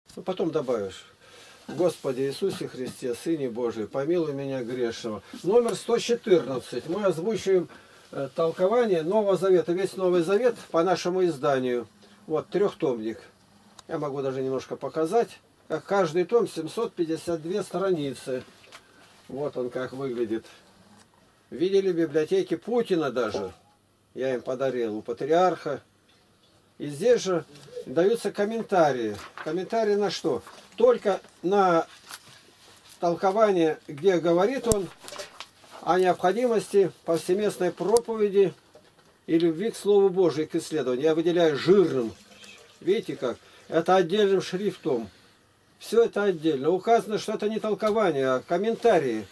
Ну, потом добавишь. Господи Иисусе Христе, Сыне Божий, помилуй меня грешного. Номер 114. Мы озвучиваем толкование Нового Завета. Весь Новый Завет по нашему изданию. Вот, трехтомник. Я могу даже немножко показать. Как каждый том 752 страницы. Вот он как выглядит. Видели в библиотеке Путина даже. Я им подарил у патриарха. И здесь же даются комментарии. Комментарии на что? Только на толкование, где говорит он о необходимости повсеместной проповеди и любви к Слову Божию, к исследованию. Я выделяю жирным. Видите как? Это отдельным шрифтом. Все это отдельно. Указано, что это не толкование, а комментарии.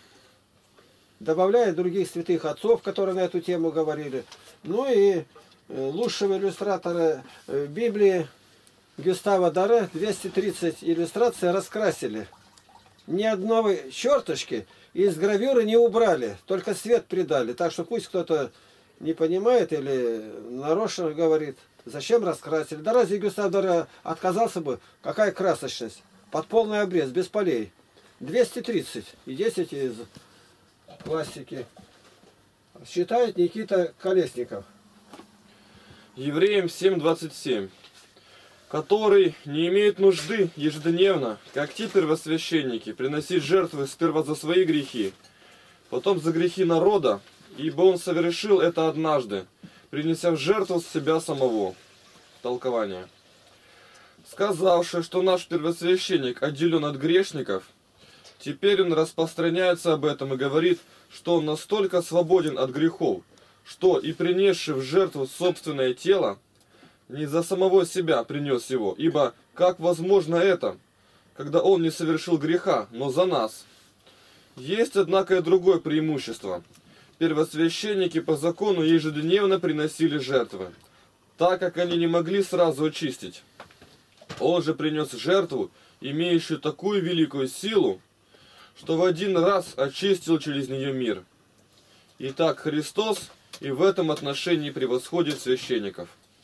Добавляет других святых отцов, которые на эту тему говорили. Ну и лучшего иллюстратора Библии Гюстава Даре 230 иллюстраций раскрасили. Ни одной черточки из гравюры не убрали, только свет придали. Так что пусть кто-то не понимает или нарочно говорит, зачем раскрасили. Да разве Гюстав Даре отказался бы? Какая красочность? Под полный обрез, без полей. 230 и 10 из классики. Считает Никита Колесников. Евреям 7:27. Который не имеет нужды ежедневно, как те первосвященники, приносить жертвы сперва за свои грехи, потом за грехи народа, ибо он совершил это однажды, принеся в жертву себя самого. Толкование. Сказавши, что наш первосвященник отделен от грешников, теперь он распространяется об этом и говорит, что он настолько свободен от грехов, что и принесший в жертву собственное тело, не за самого себя принес его, ибо как возможно это, когда он не совершил греха, но за нас? Есть, однако, и другое преимущество. Первосвященники по закону ежедневно приносили жертвы, так как они не могли сразу очистить. Он же принес жертву, имеющую такую великую силу, что в один раз очистил через нее мир. Итак, Христос и в этом отношении превосходит священников.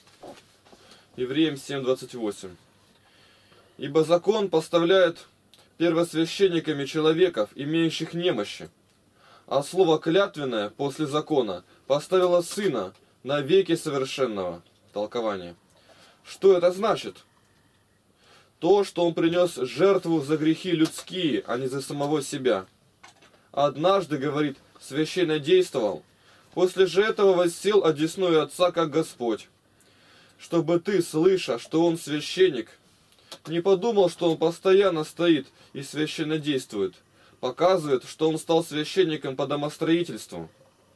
Евреям 7:28. Ибо закон поставляет первосвященниками человеков, имеющих немощи, а слово клятвенное после закона поставило Сына навеки совершенного. Толкование. Что это значит? То, что Он принес жертву за грехи людские, а не за самого себя. Однажды, говорит, священно действовал, после же этого воссел одесную Отца как Господь. Чтобы ты, слыша, что он священник, не подумал, что он постоянно стоит и священно действует, показывает, что он стал священником по домостроительству.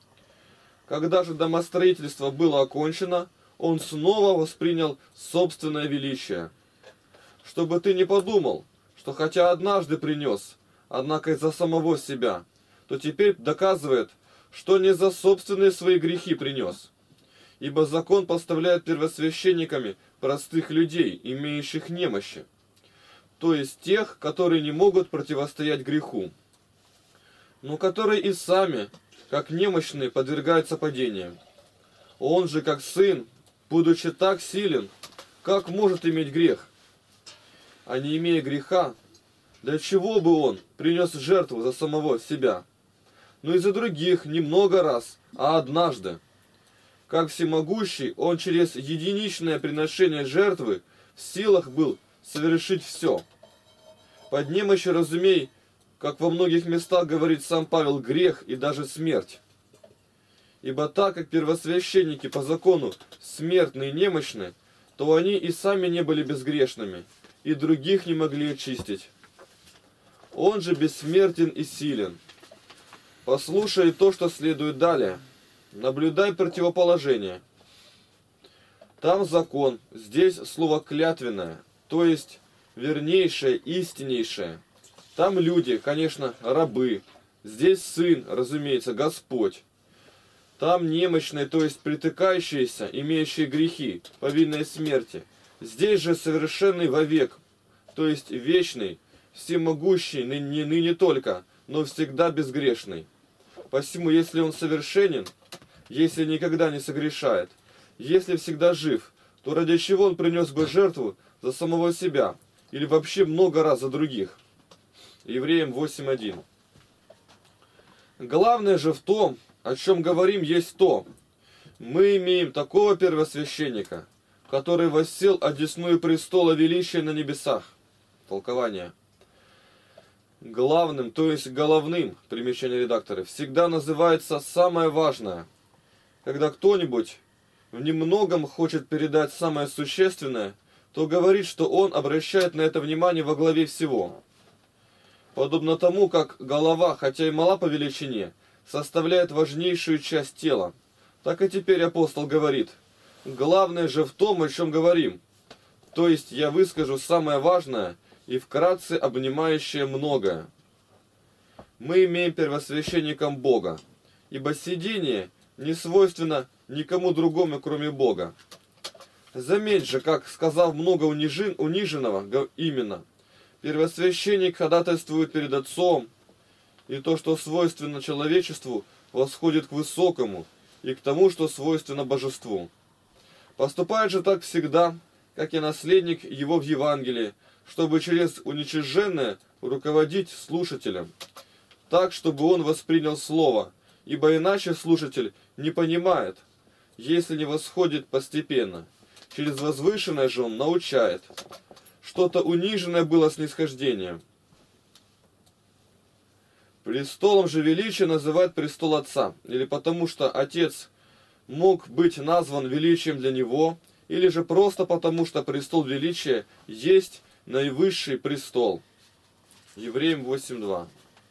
Когда же домостроительство было окончено, он снова воспринял собственное величие. Чтобы ты не подумал, что хотя однажды принес, однако из-за самого себя, то теперь доказывает, что не за собственные свои грехи принес. Ибо закон поставляет первосвященниками простых людей, имеющих немощи, то есть тех, которые не могут противостоять греху, но которые и сами, как немощные, подвергаются падениям. Он же, как сын, будучи так силен, как может иметь грех? А не имея греха, для чего бы он принес жертву за самого себя? Но и за других не много раз, а однажды. Как всемогущий, он через единичное приношение жертвы в силах был совершить все. Под немощью разумей, как во многих местах говорит сам Павел, грех и даже смерть. Ибо так как первосвященники по закону смертны и немощны, то они и сами не были безгрешными, и других не могли очистить. Он же бессмертен и силен. Послушай то, что следует далее. Наблюдай противоположение. Там закон, здесь слово клятвенное, то есть вернейшее, истиннейшее. Там люди, конечно, рабы. Здесь сын, разумеется, Господь. Там немощные, то есть притыкающиеся, имеющие грехи, повинные смерти. Здесь же совершенный вовек, то есть вечный, всемогущий, ныне только, но всегда безгрешный. Посему, если он совершенен, если никогда не согрешает, если всегда жив, то ради чего он принес бы жертву за самого себя, или вообще много раз за других. Евреям 8:1. Главное же в том, о чем говорим, есть то: мы имеем такого первосвященника, который воссел одесную престола величия на небесах. Толкование. Главным, то есть головным, примечание редактора, всегда называется самое важное. Когда кто-нибудь в немногом хочет передать самое существенное, то говорит, что он обращает на это внимание во главе всего. Подобно тому, как голова, хотя и мала по величине, составляет важнейшую часть тела, так и теперь апостол говорит: главное же в том, о чем говорим. То есть я выскажу самое важное и вкратце обнимающее многое. Мы имеем первосвященником Бога, ибо сидение не свойственно никому другому, кроме Бога. Заметь же, как, сказав много униженного, именно, первосвященник ходатайствует перед Отцом, и то, что свойственно человечеству, восходит к высокому, и к тому, что свойственно божеству. Поступает же так всегда, как и наследник его в Евангелии, чтобы через уничиженное руководить слушателем, так, чтобы он воспринял слово, ибо иначе слушатель не понимает, если не восходит постепенно. Через возвышенное же он научает. Что-то униженное было снисхождением. Престолом же величия называют престол Отца, или потому что Отец мог быть назван величием для него, или же просто потому что престол величия есть наивысший престол. Евреям 8:2.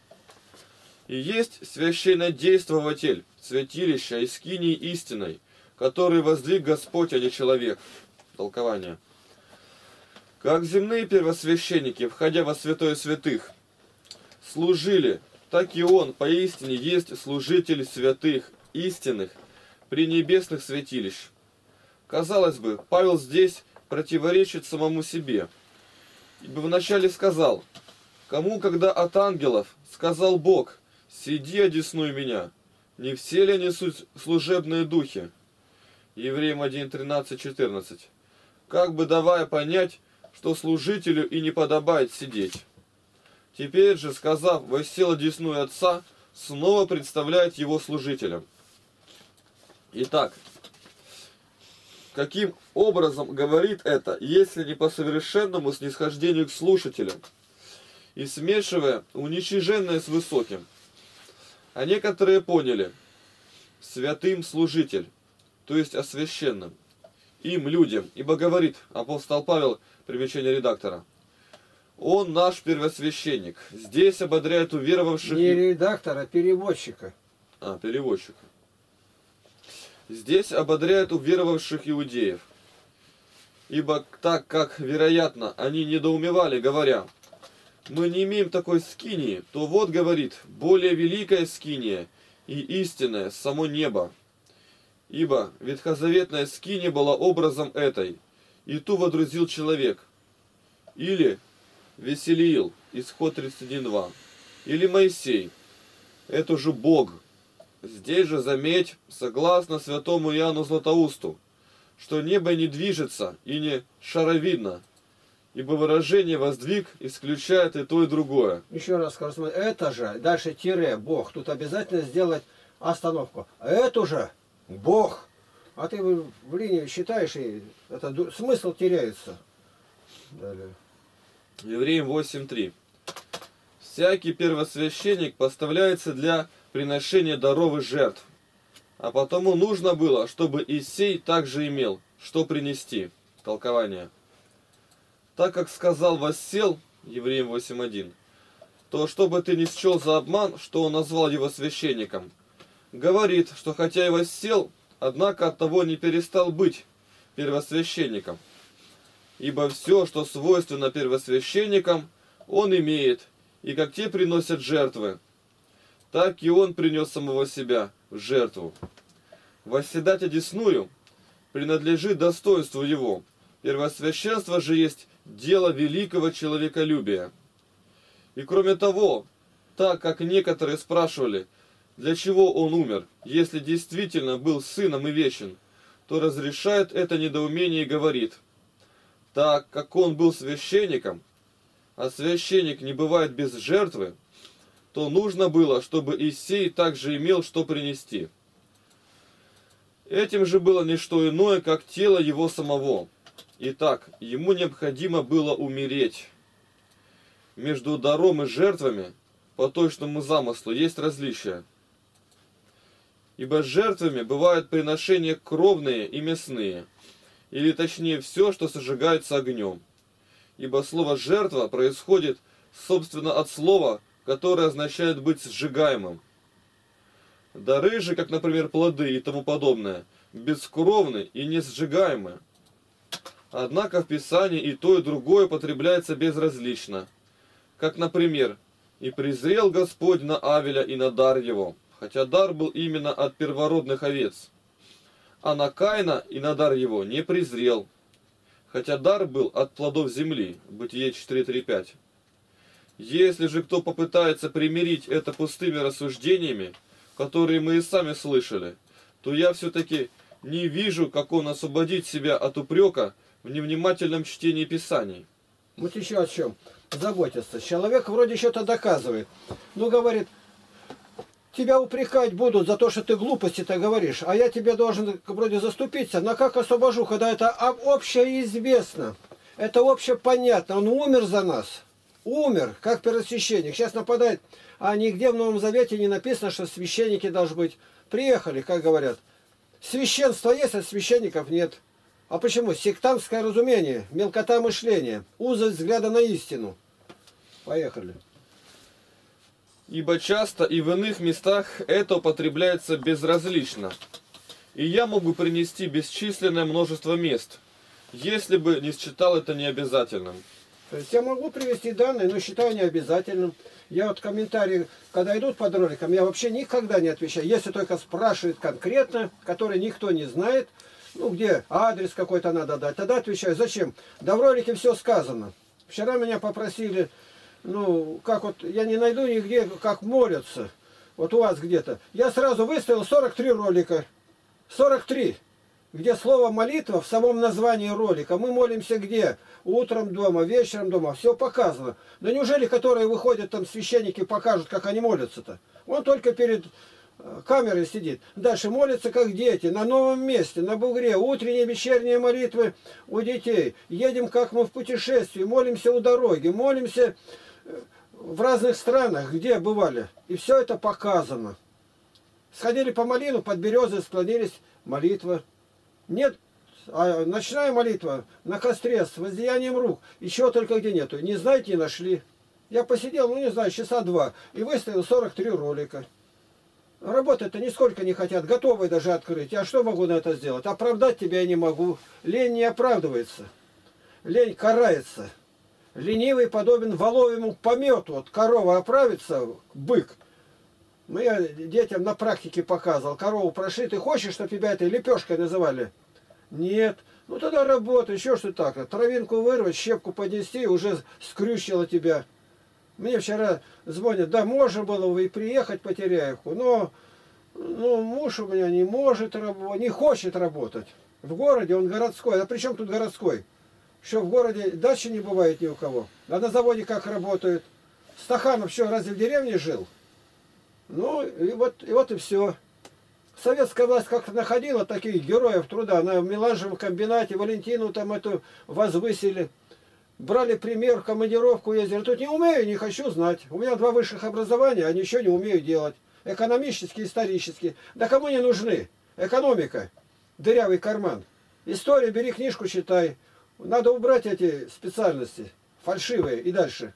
И есть священнодействователь, святилища и скинии истиной, который воздвиг Господь, а не человек. Толкование. Как земные первосвященники, входя во святое святых, служили, так и он поистине есть служитель святых, истинных, пренебесных святилищ. Казалось бы, Павел здесь противоречит самому себе, ибо вначале сказал: «Кому, когда от ангелов сказал Бог: сиди, одесную меня, не все ли они служебные духи?» Евреям 1:13-14. Как бы давая понять, что служителю и не подобает сидеть. Теперь же, сказав: «воссел одесную Отца», снова представляет его служителем. Итак, каким образом говорит это, если не по совершенному снисхождению к слушателям, и смешивая уничиженное с высоким? А некоторые поняли: святым служитель, то есть освященным, им, людям, ибо говорит апостол Павел, примечание редактора, он наш первосвященник. Здесь ободряет уверовавших... Не редактора, а переводчика. Переводчика. Здесь ободряет уверовавших иудеев. Ибо так как, вероятно, они недоумевали, говоря: мы не имеем такой скинии, то вот, говорит, более великая скиния и истинная само небо. Ибо ветхозаветная скиния была образом этой, и ту водрузил человек. Или Веселиил, исход 31:2. Или Моисей, это же Бог. Здесь же заметь, согласно святому Иоанну Златоусту, что небо не движется и не шаровидно, ибо выражение «воздвиг» исключает и то, и другое. Еще раз скажу, это же, дальше тире, Бог. Тут обязательно сделать остановку. Это же Бог. А ты в линии считаешь, и это смысл теряется. Далее. Евреям 8:3. Всякий первосвященник поставляется для приношения даров и жертв. А потому нужно было, чтобы и сей также имел, что принести. Толкование. Так как сказал воссел, Евреям 8:1, то чтобы ты не счел за обман, что он назвал его священником, говорит, что хотя и воссел, однако оттого не перестал быть первосвященником. Ибо все, что свойственно первосвященникам, он имеет, и как те приносят жертвы, так и он принес самого себя в жертву. Восседать одесную принадлежит достоинству его. Первосвященство же есть дело великого человеколюбия. И кроме того, так как некоторые спрашивали, для чего он умер, если действительно был сыном и вечен, то разрешает это недоумение и говорит: так как он был священником, а священник не бывает без жертвы, то нужно было, чтобы и сей также имел что принести. Этим же было не что иное, как тело его самого. Итак, ему необходимо было умереть. Между даром и жертвами по точному замыслу есть различия. Ибо жертвами бывают приношения кровные и мясные, или точнее все, что сожигается огнем. Ибо слово «жертва» происходит, собственно, от слова, которое означает быть сжигаемым. Дары же, как, например, плоды и тому подобное, бескровны и не сжигаемы. Однако в Писании и то, и другое потребляется безразлично. Как, например, «И презрел Господь на Авеля и на дар его», хотя дар был именно от первородных овец. А на Каина и на дар его не презрел, хотя дар был от плодов земли. Бытие 4:3-5. Если же кто попытается примирить это пустыми рассуждениями, которые мы и сами слышали, то я все-таки не вижу, как он освободит себя от упрека в невнимательном чтении Писаний. Вот еще о чем. Заботиться. Человек вроде что-то доказывает. Ну, говорит, тебя упрекать будут за то, что ты глупости-то говоришь, а я тебе должен вроде заступиться. Но как освобожу, когда это общее известно? Это общее понятно. Он умер за нас. Умер, как первосвященник. Сейчас нападает. А нигде в Новом Завете не написано, что священники должны быть. Приехали, как говорят. Священство есть, а священников нет. А почему? Сектантское разумение, мелкота мышления, узость взгляда на истину. Поехали. Ибо часто и в иных местах это употребляется безразлично. И я могу принести бесчисленное множество мест, если бы не считал это необязательным. То есть я могу привести данные, но считаю необязательным. Я вот комментарии, когда идут под роликом, я вообще никогда не отвечаю. Если только спрашивают конкретно, который никто не знает, ну где адрес какой-то надо дать, тогда отвечаю. Зачем? Да в ролике все сказано. Вчера меня попросили, ну как вот, я не найду нигде, как молятся. Вот у вас где-то. Я сразу выставил 43 ролика. 43. Где слово молитва в самом названии ролика. Мы молимся где? Утром дома, вечером дома. Все показано. Да неужели, которые выходят там священники, покажут, как они молятся-то? Он только перед камерой сидит. Дальше молятся, как дети, на новом месте, на бугре. Утренние, вечерние молитвы у детей. Едем, как мы в путешествии. Молимся у дороги. Молимся в разных странах, где бывали. И все это показано. Сходили по малину, под березы склонились. Молитва. Нет, а ночная молитва на костре с воздеянием рук. Еще только где нету. Не знаете, не нашли. Я посидел, ну не знаю, часа 2. И выставил 43 ролика. Работать-то нисколько не хотят. Готовы даже открыть. Я что могу на это сделать? Оправдать тебя я не могу. Лень не оправдывается. Лень карается. Ленивый подобен воловьему помету. Вот корова оправится, бык. Ну, я детям на практике показывал. Корову прошли. Ты хочешь, чтобы тебя этой лепешкой называли? Нет. Ну, тогда работай. Еще что так. Травинку вырвать, щепку поднести, уже скрючило тебя. Мне вчера звонят. Да, можно было бы и приехать по Теряевку. Но муж у меня не может работать, не хочет работать. В городе он городской. А при чем тут городской? Что в городе дачи не бывает ни у кого. А на заводе как работают? Стаханов что, разве в деревне жил? Ну, и вот и все. Советская власть как-то находила таких героев труда. На меланжевом комбинате Валентину там эту возвысили. Брали пример, в командировку ездили. Тут не умею, не хочу знать. У меня 2 высших образования, а ничего не умею делать. Экономические, исторические. Да кому не нужны? Экономика. Дырявый карман. История, бери книжку, читай. Надо убрать эти специальности. Фальшивые. И дальше.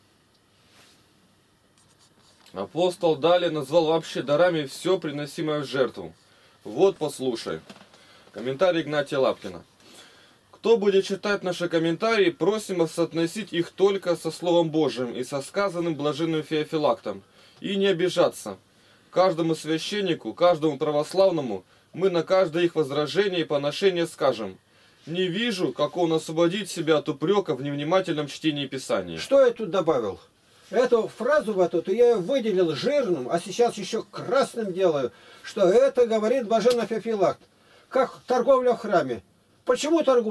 Апостол далее назвал вообще дарами все приносимое в жертву. Вот послушай. Комментарий Игнатия Лапкина. Кто будет читать наши комментарии, просим вас соотносить их только со Словом Божьим и со сказанным блаженным Феофилактом. И не обижаться. Каждому священнику, каждому православному мы на каждое их возражение и поношение скажем: не вижу, как он освободит себя от упрека в невнимательном чтении Писания. Что я тут добавил? Эту фразу в эту я ее выделил жирным, а сейчас еще красным делаю, что это говорит блаженный Феофилакт. Как торговля в храме. Почему торгуешь?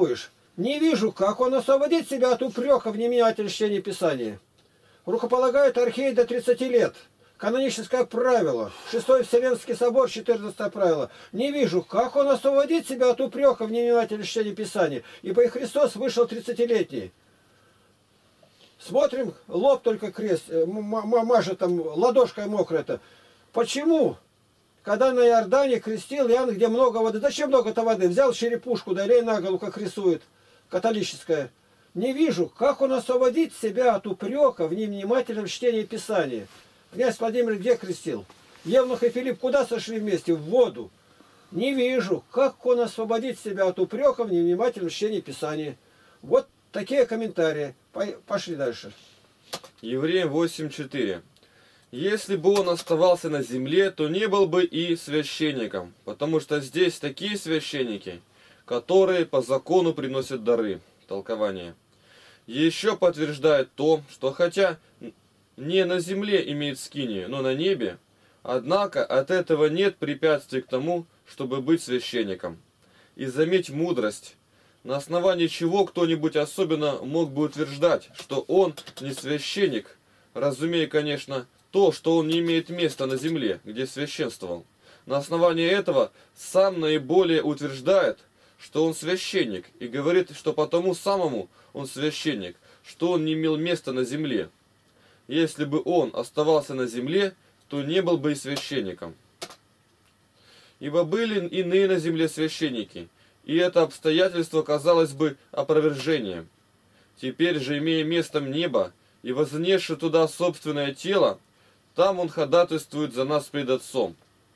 Не вижу, как он освободит себя от упрека в невнимательном чтении Писания. Рукополагает архиерей до 30 лет. Каноническое правило. 6-й Вселенский собор, 14 правило. Не вижу, как он освободит себя от упрека в невнимательном чтении Писания. Ибо и Христос вышел 30-летний. Смотрим, лоб только крест, мажет там, ладошкой мокрая-то. Почему? Когда на Иордане крестил Иоанн, где много воды. Зачем много-то воды? Взял черепушку, да лей на голову, как рисует католическая. Не вижу, как он освободит себя от упрека в невнимательном чтении Писания. Князь Владимир где крестил? Евнух и Филипп куда сошли вместе? В воду. Не вижу, как он освободит себя от упрека в невнимательном чтении Писания. Вот такие комментарии. Пошли дальше. Евреям 8:4. Если бы он оставался на земле, то не был бы и священником, потому что здесь такие священники, которые по закону приносят дары. Толкование. Еще подтверждает то, что хотя не на земле имеет скинию, но на небе, однако от этого нет препятствий к тому, чтобы быть священником. И заметь мудрость, на основании чего кто-нибудь особенно мог бы утверждать, что он не священник, разумея, конечно, то, что он не имеет места на земле, где священствовал. На основании этого сам наиболее утверждает, что он священник, и говорит, что потому самому он священник, что он не имел места на земле. Если бы он оставался на земле, то не был бы и священником. Ибо были иные на земле священники, и это обстоятельство казалось бы опровержением. Теперь же, имея местом небо и вознесши туда собственное тело, там он ходатайствует за нас пред Отцом.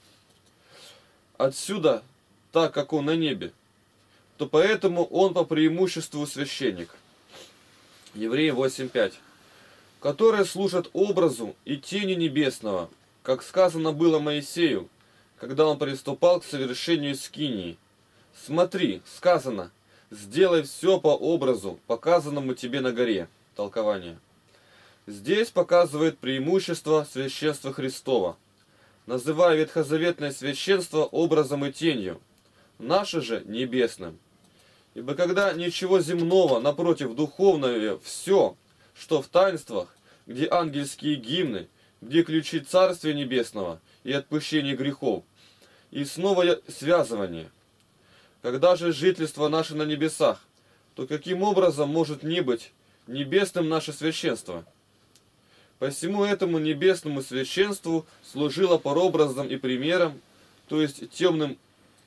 Отсюда, так как он на небе, то поэтому он по преимуществу священник. Евреям 8:5. Которые служат образу и тени небесного, как сказано было Моисею, когда он приступал к совершению скинии. Смотри, сказано, сделай все по образу, показанному тебе на горе. Толкование. Здесь показывает преимущество священства Христова, называя ветхозаветное священство образом и тенью, наше же небесным. Ибо когда ничего земного, напротив, духовное все, что в таинствах, где ангельские гимны, где ключи Царствия Небесного и отпущение грехов, и снова связывание. Когда же жительство наше на небесах, то каким образом может не быть небесным наше священство? Посему этому небесному священству служило прообразом и примером, то есть темным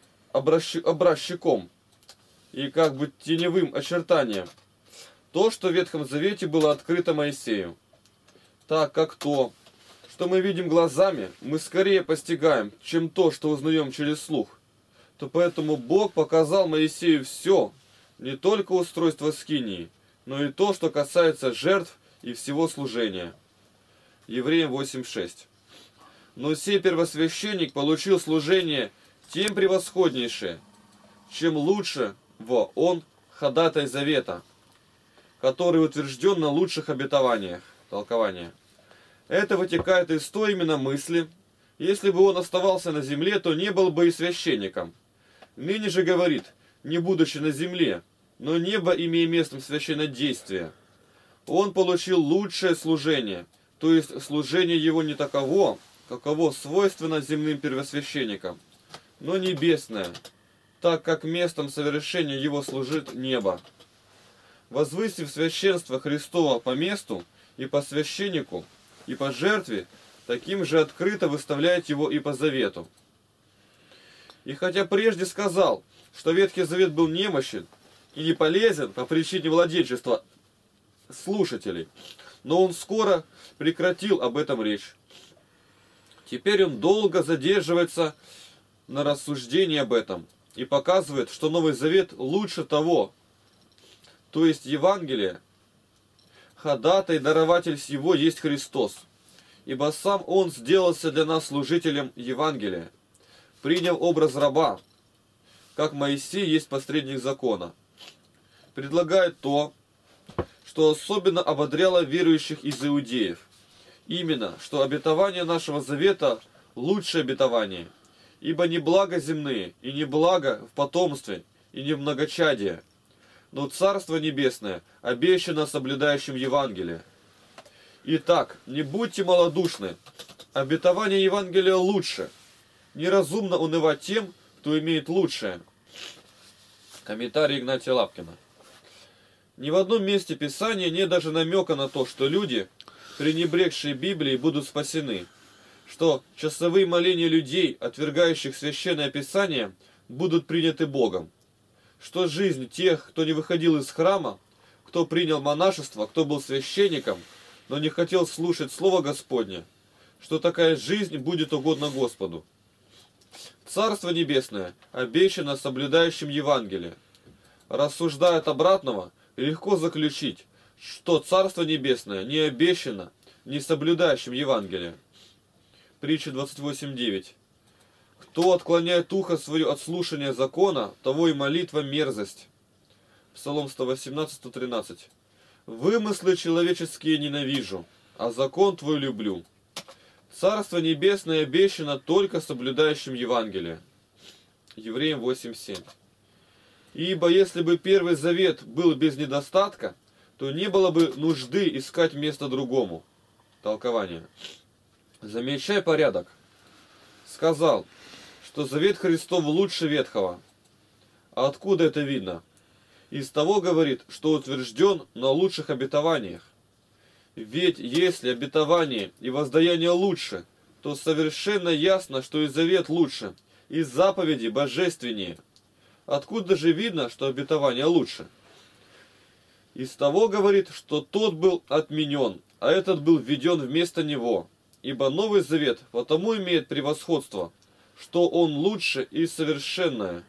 образчиком и как бы теневым очертанием, то, что в Ветхом Завете было открыто Моисею. Так как то, что мы видим глазами, мы скорее постигаем, чем то, что узнаем через слух, то поэтому Бог показал Моисею все, не только устройство скинии, но и то, что касается жертв и всего служения. Евреям 8:6. Но сей первосвященник получил служение тем превосходнейшее, чем лучше он ходатай завета, который утвержден на лучших обетованиях. Толкование. Это вытекает из той именно мысли, если бы он оставался на земле, то не был бы и священником. Ныне же говорит, не будучи на земле, но небо имея местом священнодействия. Он получил лучшее служение, то есть служение его не таково, каково свойственно земным первосвященникам, но небесное, так как местом совершения его служит небо. Возвысив священство Христова по месту и по священнику, и по жертве, таким же открыто выставляет его и по завету. И хотя прежде сказал, что Ветхий Завет был немощен и не полезен по причине владельчества слушателей, но он скоро прекратил об этом речь. Теперь он долго задерживается на рассуждении об этом и показывает, что Новый Завет лучше того, то есть Евангелие, ходатай, дарователь сего есть Христос, ибо сам Он сделался для нас служителем Евангелия, приняв образ раба, как Моисей есть посредник закона. Предлагает то, что особенно ободряло верующих из иудеев, именно, что обетование нашего завета лучшее обетование, ибо не благо земные, и не благо в потомстве, и не в многочадие. но Царство Небесное обещано соблюдающим Евангелие. Итак, не будьте малодушны, обетование Евангелия лучше. Неразумно унывать тем, кто имеет лучшее. Комментарий Игнатия Лапкина. Ни в одном месте Писания нет даже намека на то, что люди, пренебрегшие Библией, будут спасены, что часовые моления людей, отвергающих Священное Писание, будут приняты Богом, что жизнь тех, кто не выходил из храма, кто принял монашество, кто был священником, но не хотел слушать Слово Господне, что такая жизнь будет угодна Господу. Царство Небесное обещано соблюдающим Евангелие. Рассуждая от обратного, легко заключить, что Царство Небесное не обещано не соблюдающим Евангелие. Притча 28:9. Кто отклоняет ухо свое от слушания закона, того и молитва мерзость. Псалом 118:113. Вымыслы человеческие ненавижу, а закон твой люблю. Царство Небесное обещано только соблюдающим Евангелие. Евреям 8:7. Ибо если бы Первый Завет был без недостатка, то не было бы нужды искать место другому. Толкование. Замечай порядок. Сказал, что Завет Христов лучше Ветхого. А откуда это видно? Из того говорит, что утвержден на лучших обетованиях. Ведь если обетование и воздаяние лучше, то совершенно ясно, что и завет лучше, и заповеди божественнее. Откуда же видно, что обетование лучше? Из того говорит, что тот был отменен, а этот был введен вместо него. Ибо Новый Завет потому имеет превосходство, что он лучше и совершенное.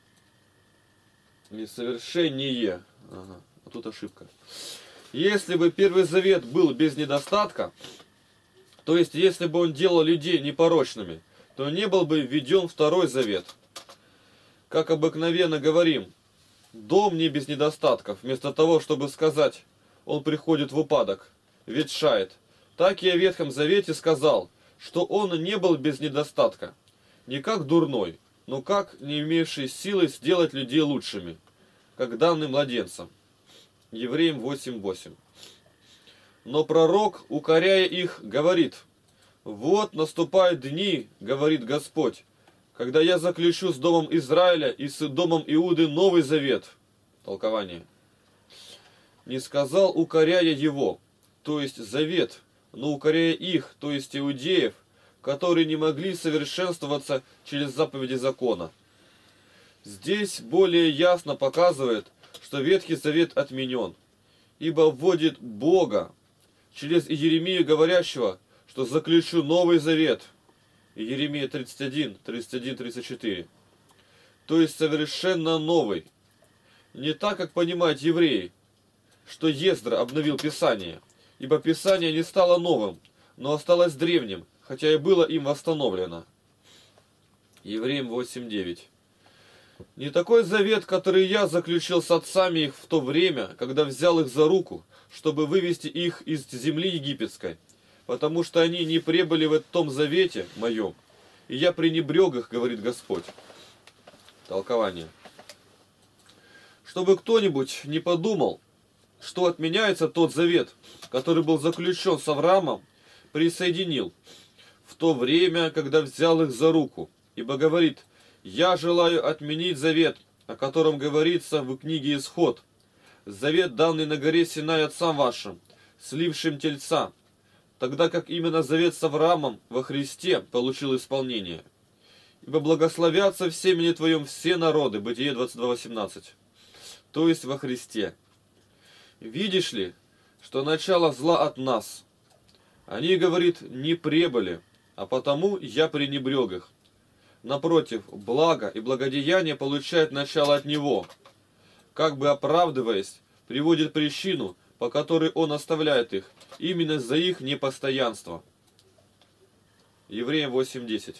И совершеннее. Ага, а тут ошибка. Если бы Первый Завет был без недостатка, то есть если бы он делал людей непорочными, то не был бы введен Второй Завет. Как обыкновенно говорим, дом не без недостатков, вместо того, чтобы сказать, он приходит в упадок, ветшает. Так я в Ветхом Завете сказал, что он не был без недостатка, не как дурной, но как не имевший силы сделать людей лучшими, как данный младенцам. Евреям 8:8. Но пророк, укоряя их, говорит: «Вот наступают дни, говорит Господь, когда я заключу с домом Израиля и с домом Иуды новый завет». Толкование. Не сказал, укоряя его, то есть завет, но укоряя их, то есть иудеев, которые не могли совершенствоваться через заповеди закона. Здесь более ясно показывает, что Ветхий Завет отменен, ибо вводит Бога через Иеремию, говорящего, что заключу Новый Завет. Иеремия 31:34. То есть совершенно новый. Не так, как понимают евреи, что Ездра обновил Писание, ибо Писание не стало новым, но осталось древним, хотя и было им восстановлено. Евреям 8:9. Не такой завет, который я заключил с отцами их в то время, когда взял их за руку, чтобы вывести их из земли египетской, потому что они не пребыли в том завете моем, и я пренебрег их, говорит Господь. Толкование. Чтобы кто-нибудь не подумал, что отменяется тот завет, который был заключен с Авраамом, присоединил в то время, когда взял их за руку, ибо говорит: «Я желаю отменить завет, о котором говорится в книге Исход, завет, данный на горе Синай отцам вашим, слившим тельца, тогда как именно завет с Авраамом во Христе получил исполнение. Ибо благословятся в семени твоем все народы». Бытие 22:18. То есть во Христе. Видишь ли, что начало зла от нас? Они, говорит, не пребыли, а потому я пренебрег их. Напротив, благо и благодеяние получают начало от Него, как бы оправдываясь, приводит причину, по которой Он оставляет их, именно за их непостоянство. Евреям 8:10.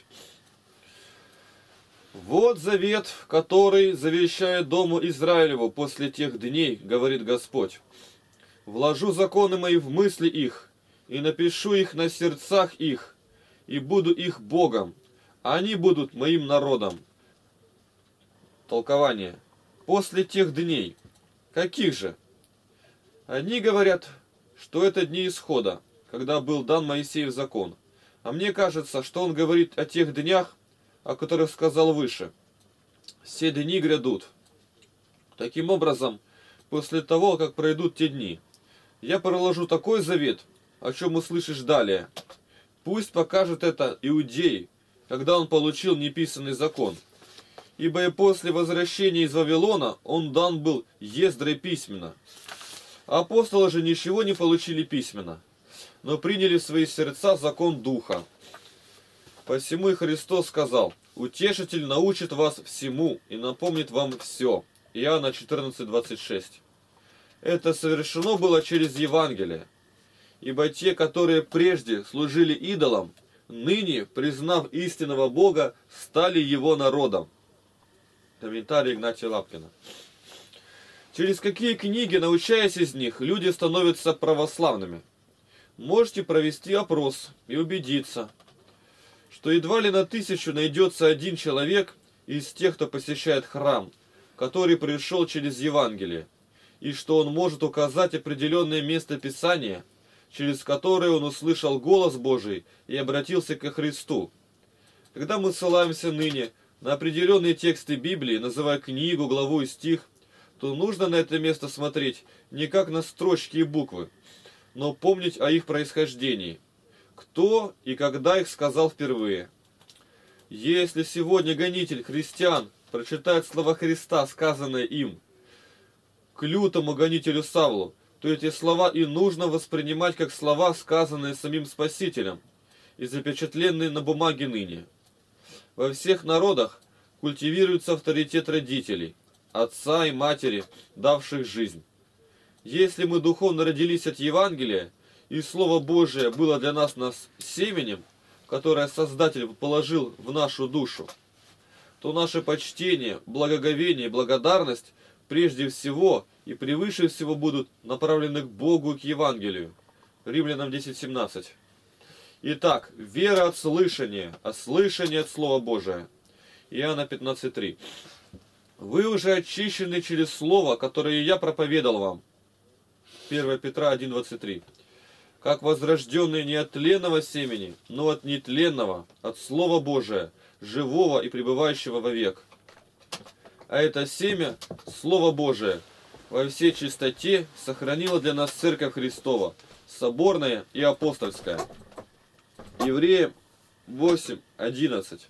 «Вот завет, который завещает дому Израилеву после тех дней, говорит Господь. Вложу законы мои в мысли их, и напишу их на сердцах их, и буду их Богом, а они будут моим народом». Толкование. После тех дней. Каких же? Одни говорят, что это дни исхода, когда был дан Моисеев закон. А мне кажется, что он говорит о тех днях, о которых сказал выше. Все дни грядут. Таким образом, после того, как пройдут те дни, я проложу такой завет, о чем услышишь далее. Пусть покажет это Иудеи, когда он получил неписанный закон. Ибо и после возвращения из Вавилона он дан был Ездрой письменно. Апостолы же ничего не получили письменно, но приняли в свои сердца закон Духа. Посему и Христос сказал: «Утешитель научит вас всему и напомнит вам все». Иоанна 14:26. Это совершено было через Евангелие. Ибо те, которые прежде служили идолам, ныне, признав истинного Бога, стали Его народом. Комментарий Игнатия Лапкина. Через какие книги, научаясь из них, люди становятся православными? Можете провести опрос и убедиться, что едва ли на 1000 найдется один человек из тех, кто посещает храм, который пришел через Евангелие, и что он может указать определенное место Писания, через которое он услышал голос Божий и обратился ко Христу. Когда мы ссылаемся ныне на определенные тексты Библии, называя книгу, главу и стих, то нужно на это место смотреть не как на строчки и буквы, но помнить о их происхождении, кто и когда их сказал впервые. Если сегодня гонитель христиан прочитает слова Христа, сказанные им, к лютому гонителю Савлу, то эти слова и нужно воспринимать как слова, сказанные самим Спасителем и запечатленные на бумаге ныне. Во всех народах культивируется авторитет родителей, отца и матери, давших жизнь. Если мы духовно родились от Евангелия, и Слово Божие было для нас семенем, которое Создатель положил в нашу душу, то наше почтение, благоговение и благодарность прежде всего и превыше всего будут направлены к Богу и к Евангелию. Римлянам 10:17. Итак, вера от слышания, а слышание от Слова Божия. Иоанна 15:3. Вы уже очищены через Слово, которое я проповедал вам. 1 Петра 1:23. Как возрожденные не от тленного семени, но от нетленного, от Слова Божия, живого и пребывающего вовек. А это семя, Слово Божие, во всей чистоте сохранило для нас Церковь Христова, соборная и апостольская. Евреям 8:11.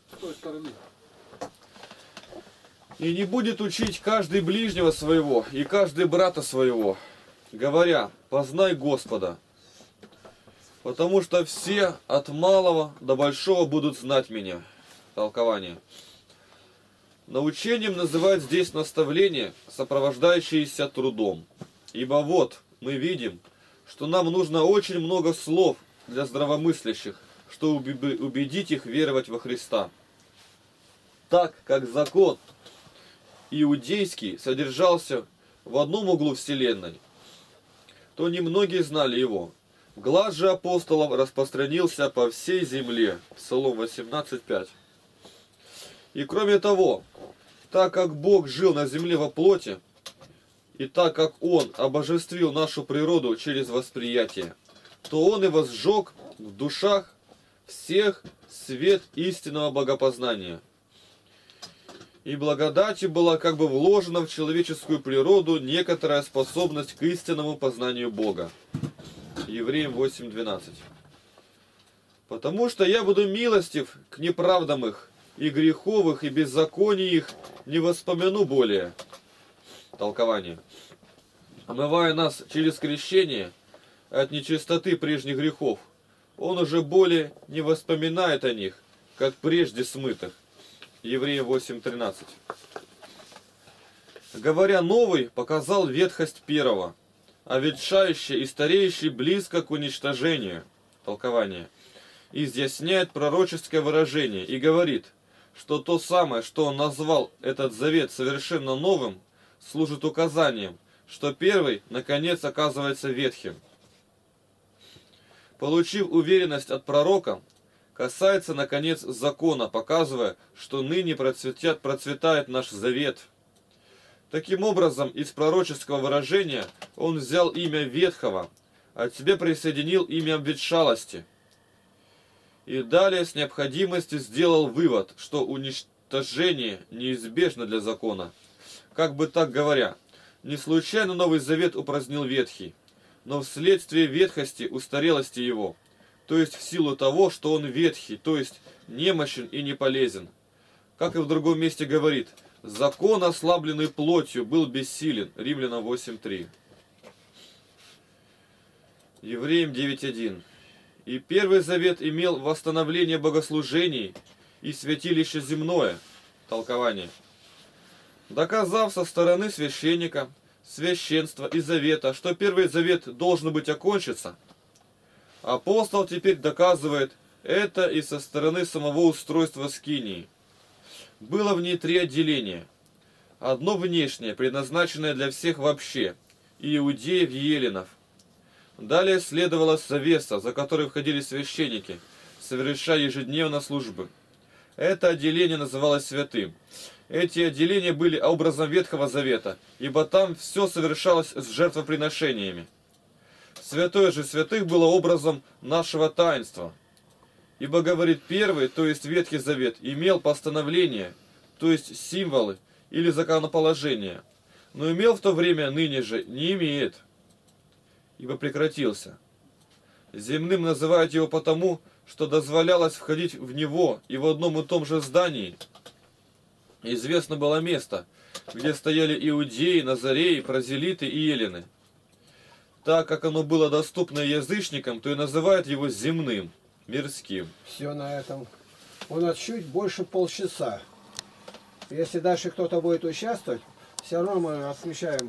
И не будет учить каждый ближнего своего и каждый брата своего, говоря: познай Господа, потому что все от малого до большого будут знать меня. Толкование. Научением называют здесь наставление, сопровождающееся трудом. Ибо вот мы видим, что нам нужно очень много слов для здравомыслящих, чтобы убедить их веровать во Христа. Так как закон иудейский содержался в одном углу вселенной, то немногие знали его. Глаз же апостолов распространился по всей земле. Псалом 18:5. И кроме того, так как Бог жил на земле во плоти, и так как Он обожествил нашу природу через восприятие, то Он и возжег в душах всех свет истинного богопознания. И благодатью была как бы вложена в человеческую природу некоторая способность к истинному познанию Бога. Евреям 8:12. Потому что я буду милостив к неправдам их, и греховых, и беззаконий их не воспомяну более. Толкование. Омывая нас через крещение от нечистоты прежних грехов, Он уже более не воспоминает о них, как прежде смытых. Евреям 8:13. Говоря новый, показал ветхость первого, а ветшающий и стареющий близко к уничтожению. Толкование. Изъясняет пророческое выражение и говорит, что то самое, что он назвал этот завет совершенно новым, служит указанием, что первый, наконец, оказывается ветхим. Получив уверенность от пророка, касается, наконец, закона, показывая, что ныне процветает наш завет. Таким образом, из пророческого выражения он взял имя ветхого, а к себе присоединил имя обветшалости. И далее с необходимостью сделал вывод, что уничтожение неизбежно для закона. Как бы так говоря, не случайно Новый Завет упразднил Ветхий, но вследствие ветхости, устарелости его, то есть в силу того, что он ветхий, то есть немощен и не полезен. Как и в другом месте говорит, закон, ослабленный плотью, был бессилен. Римлянам 8:3. Евреям 9:1. И Первый Завет имел восстановление богослужений и святилище земное. Толкование. Доказав со стороны священника, священства и завета, что Первый Завет должен быть окончиться, апостол теперь доказывает это и со стороны самого устройства скинии. Было в ней 3 отделения. Одно внешнее, предназначенное для всех вообще, и иудеев, и еленов. Далее следовала завеса, за которой входили священники, совершая ежедневно службы. Это отделение называлось святым. Эти отделения были образом Ветхого Завета, ибо там все совершалось с жертвоприношениями. Святое же святых было образом нашего таинства. Ибо, говорит, первый, то есть Ветхий Завет, имел постановления, то есть символы или законоположения, но имел в то время, ныне же не имеет, ибо прекратился. Земным называют его потому, что дозволялось входить в него и в одном и том же здании. Известно было место, где стояли иудеи, назареи, прозелиты и елены. Так как оно было доступно язычникам, то и называют его земным, мирским. Все на этом. У нас чуть больше полчаса. Если дальше кто-то будет участвовать, все равно мы отмечаем